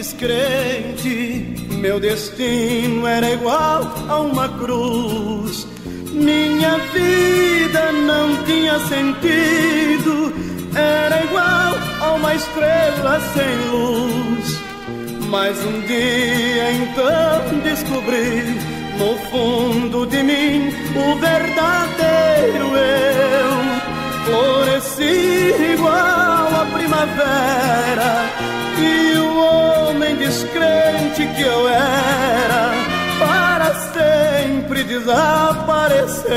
descrente, meu destino era igual a uma cruz. Minha vida não tinha sentido, era igual a uma estrela sem luz. Mas um dia então descobri no fundo de mim o verdadeiro eu. Floresci igual a primavera, e o homem descrente que eu era para sempre desapareceu.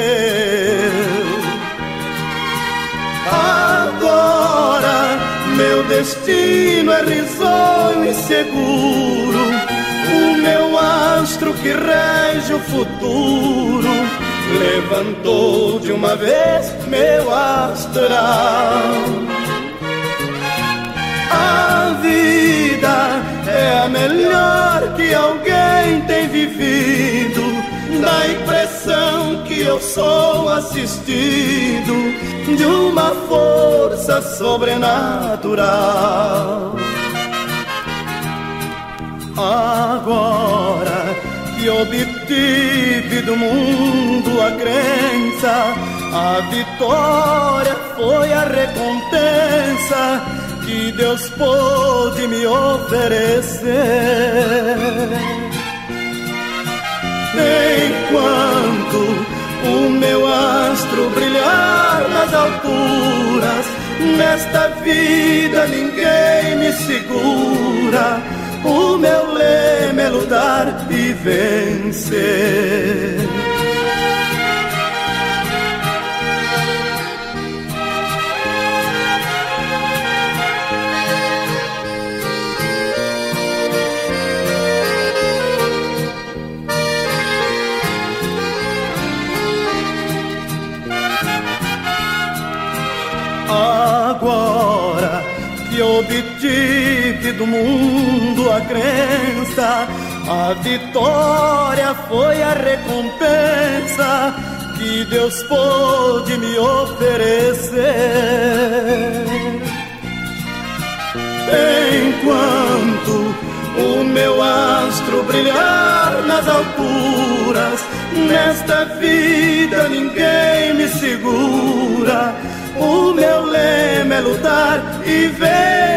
Agora meu destino é risonho e seguro, o meu astro que rege o futuro levantou de uma vez meu astral. A vida é a melhor que alguém tem vivido, dá a impressão que eu sou assistido de uma força sobrenatural. Agora que obtive do mundo a crença, a vitória foi a recompensa que Deus pôde me oferecer. Enquanto o meu astro brilhar nas alturas, nesta vida ninguém me segura. O meu lema é lutar e vencer. Agora que obtive do mundo a crença, a vitória foi a recompensa que Deus pôde me oferecer. Enquanto o meu astro brilhar nas alturas, nesta vida ninguém me segura. O meu lema é lutar e vencer.